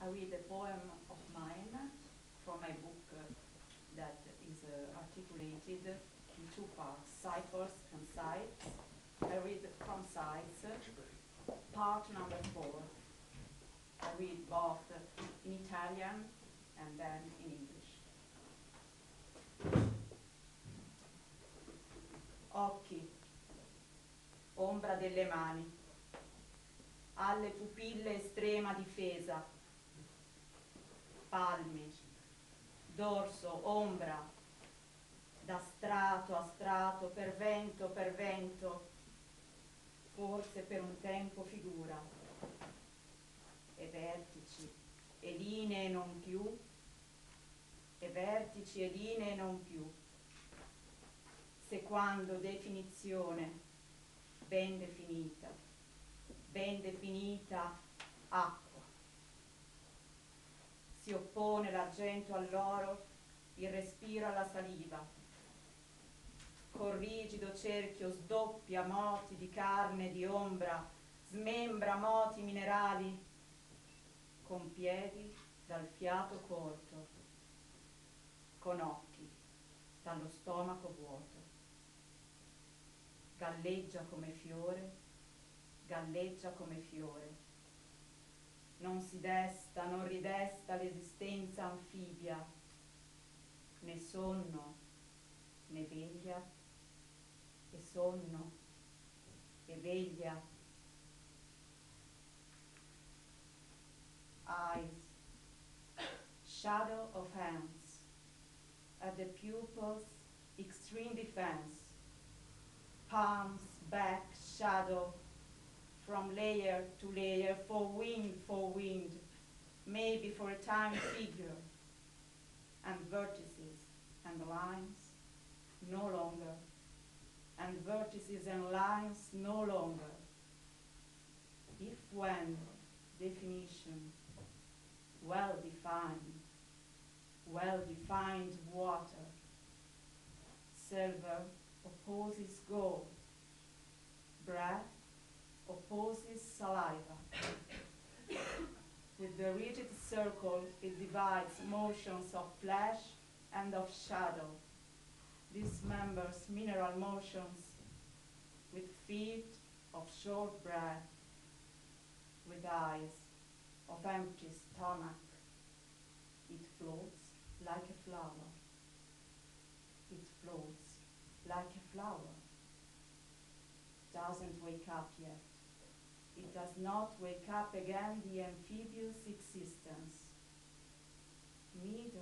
I read a poem of mine from my book that is articulated in two parts, ciphers and sights. I read from sights, part number 4. I read both in Italian and then in English. Occhi, ombra delle mani, alle pupille estrema difesa, palmi, dorso, ombra, da strato a strato, per vento, forse per un tempo figura, e vertici, e linee non più, e vertici e linee non più, sequando definizione ben definita acqua. Si oppone l'argento all'oro, il respiro alla saliva. Col rigido cerchio sdoppia moti di carne e di ombra, smembra moti minerali, con piedi dal fiato corto, con occhi dallo stomaco vuoto. Galleggia come fiore, non si desta, non ridesta l'esistenza anfibia, né sonno, né veglia, e sonno, e veglia. Eyes, shadow of hands, at the pupils, extreme defense, palms, back, shadow, from layer to layer, for wind, maybe for a time figure, and vertices and lines no longer, and vertices and lines no longer. If when definition, well-defined water, silver opposes gold, breath opposes saliva. With the rigid circle, it divides motions of flesh and of shadow, dismembers mineral motions with feet of short breath, with eyes of empty stomach. It floats like a flower. It floats like a flower. Doesn't wake up yet. It does not wake up again the amphibious existence. Middle